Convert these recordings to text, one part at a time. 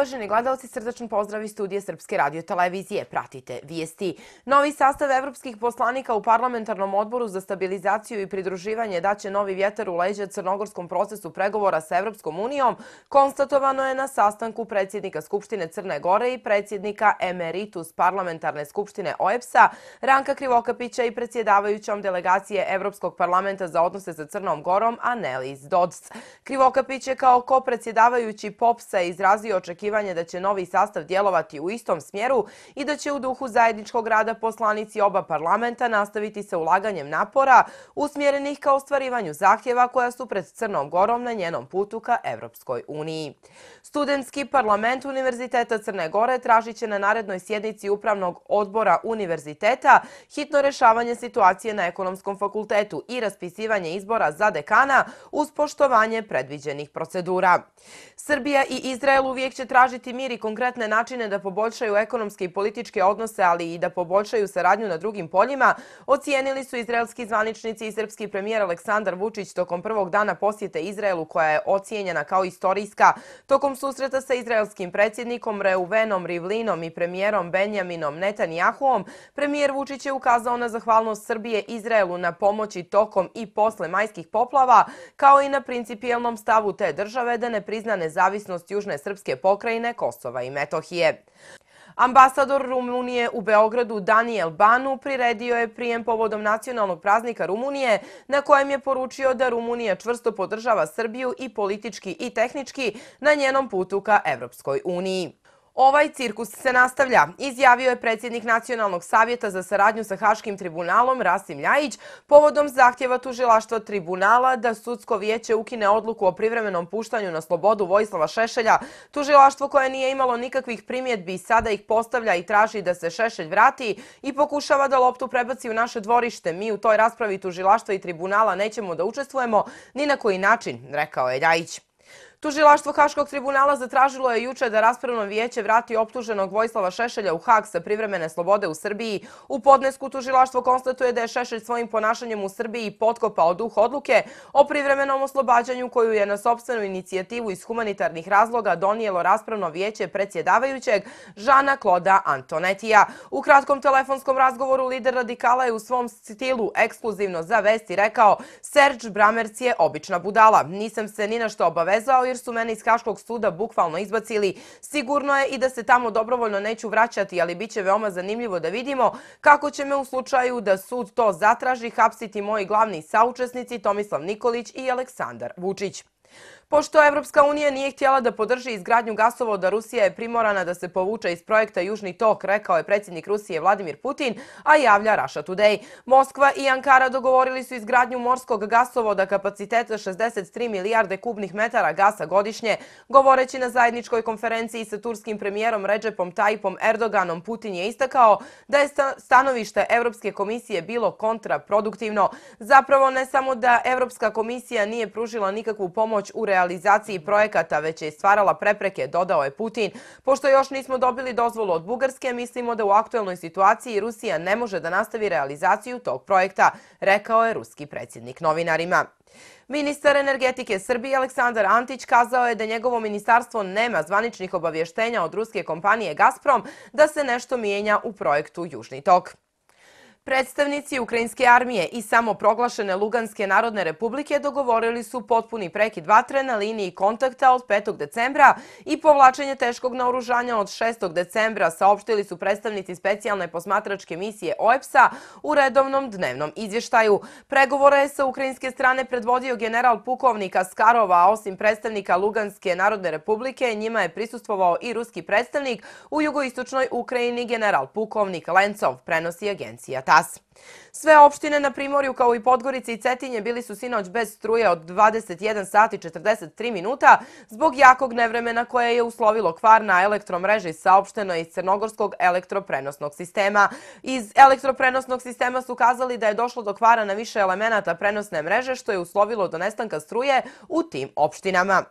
Uvaženi gledalci, srdačan pozdrav iz studija Srpske radiotelevizije. Pratite vijesti. Novi sastav evropskih poslanika u Parlamentarnom odboru za stabilizaciju i pridruživanje daće novi vjetar u leđa crnogorskom procesu pregovora sa Evropskom unijom, konstatovano je na sastanku predsjednika Skupštine Crne Gore i predsjednika emeritus Parlamentarne skupštine OEBS-a Ranka Krivokapića i predsjedavajućom delegacije Evropskog parlamenta za odnose sa Crnom Gorom Annelies Dodds. Krivokapić je kao kopredsjedavajući POPS-a izrazio očekivanje da će novi sastav djelovati u istom smjeru i da će u duhu zajedničkog rada poslanici oba parlamenta nastaviti sa ulaganjem napora usmjerenih ka ostvarivanju zahtjeva koja su pred Crnom Gorom na njenom putu ka Evropskoj uniji. Studentski parlament Univerziteta Crne Gore tražit će na narednoj sjednici Upravnog odbora univerziteta hitno rješavanje situacije na Ekonomskom fakultetu i raspisivanje izbora za dekana uz poštovanje predviđenih procedura. Srbija i Izrael uvijek će tražiti mir i konkretne načine da poboljšaju ekonomske i političke odnose, ali i da poboljšaju saradnju na drugim poljima, ocijenili su izraelski zvaničnici i srpski premijer Aleksandar Vučić tokom prvog dana posjete Izraelu, koja je ocijenjena kao istorijska. Tokom susreta sa izraelskim predsjednikom Reuvenom Rivlinom i premijerom Benjaminom Netanjahuom, premijer Vučić je ukazao na zahvalnost Srbije Izraelu na pomoći tokom i posle majskih poplava, kao i na principijelnom stavu te države da ne prizna nezavisnost južne srpske pokrajine Kosova i Metohije. Ambasador Rumunije u Beogradu Daniel Banu priredio je prijem povodom nacionalnog praznika Rumunije, na kojem je poručio da Rumunija čvrsto podržava Srbiju i politički i tehnički na njenom putu ka Evropskoj uniji. Ovaj cirkus se nastavlja, izjavio je predsjednik Nacionalnog savjeta za saradnju sa Haškim tribunalom Rasim Ljajić povodom zahtjeva tužilaštva tribunala da sudsko vijeće ukine odluku o privremenom puštanju na slobodu Vojislava Šešelja. Tužilaštvo koje nije imalo nikakvih primjedbi sada ih postavlja i traži da se Šešelj vrati i pokušava da loptu prebaci u naše dvorište. Mi u toj raspravi tužilaštva i tribunala nećemo da učestvujemo ni na koji način, rekao je Ljajić. Tužilaštvo Haškog tribunala zatražilo je juče da raspravno vijeće vrati optuženog Vojislava Šešelja u Hag sa privremene slobode u Srbiji. U podnesku tužilaštvo konstatuje da je Šešelj svojim ponašanjem u Srbiji potkopao duh odluke o privremenom oslobađanju koju je na sopstvenu inicijativu iz humanitarnih razloga donijelo raspravno vijeće predsjedavajućeg Žana Kloda Antonetija. U kratkom telefonskom razgovoru lider radikala je u svom stilu ekskluzivno za vesti rekao: "Serđ Bramerc je obična budala. Nisam se ni na što obavezao jer su mene iz Haškog suda bukvalno izbacili. Sigurno je i da se tamo dobrovoljno neću vraćati, ali bit će veoma zanimljivo da vidimo kako će me u slučaju da sud to zatraži hapsiti moji glavni saučesnici Tomislav Nikolić i Aleksandar Vučić." Pošto Evropska unija nije htjela da podrži izgradnju gasovoda, Rusija je primorana da se povuče iz projekta Južni tok, rekao je predsjednik Rusije Vladimir Putin, a javlja Russia Today. Moskva i Ankara dogovorili su izgradnju morskog gasovoda kapaciteta 63 milijarde kubnih metara gasa godišnje. Govoreći na zajedničkoj konferenciji sa turskim premijerom Recepom Tayyipom Erdoganom, Putin je istakao da je stanovište Evropske komisije bilo kontraproduktivno. Zapravo ne samo da Evropska komisija nije pružila nikakvu pomoć u realizaciji projekata, već je stvarala prepreke, dodao je Putin. Pošto još nismo dobili dozvolu od Bugarske, mislimo da u aktuelnoj situaciji Rusija ne može da nastavi realizaciju tog projekta, rekao je ruski predsjednik novinarima. Ministar energetike Srbije Aleksandar Antić kazao je da njegovo ministarstvo nema zvaničnih obavještenja od ruske kompanije Gazprom da se nešto mijenja u projektu Južni tok. Predstavnici ukrajinske armije i samoproglašene Luganske narodne republike dogovorili su potpuni prekid vatre na liniji kontakta od 5. decembra i povlačenje teškog naoružanja od 6. decembra, saopštili su predstavnici specijalne posmatračke misije OEBS-a u redovnom dnevnom izvještaju. Pregovore je sa ukrajinske strane predvodio general pukovnik Askarov, a osim predstavnika Luganske narodne republike, njima je prisustvovao i ruski predstavnik u jugoistočnoj Ukrajini general pukovnik Lencov, prenosi agencija TASS. Sve opštine na Primorju kao i Podgorica i Cetinje bili su sinoć bez struje od 21 sat i 43 minuta zbog jakog nevremena koje je uslovilo kvar na elektromreži, saopšteno iz Crnogorskog elektroprenosnog sistema. Iz elektroprenosnog sistema su kazali da je došlo do kvara na više elemenata prenosne mreže, što je uslovilo do nestanka struje u tim opštinama.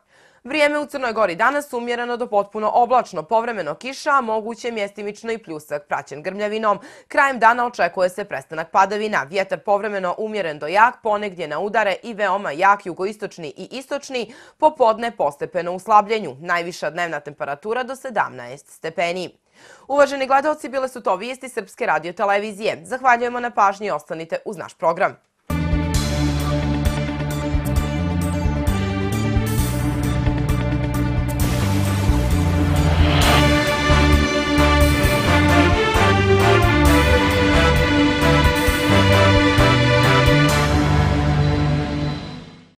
Vrijeme u Crnoj Gori danas umjereno do potpuno oblačno, povremeno kiša, a moguće mjestimično i pljusak, praćen grmljavinom. Krajem dana očekuje se prestanak padavina. Vjetar povremeno umjeren do jak, ponegdje na udare i veoma jak jugoistočni i istočni, popodne postepeno u slabljenju. Najviša dnevna temperatura do 17 stepeni. Uvaženi gledaoci, bile su to vijesti Srpske radiotelevizije. Zahvaljujemo na pažnji i ostanite uz naš program.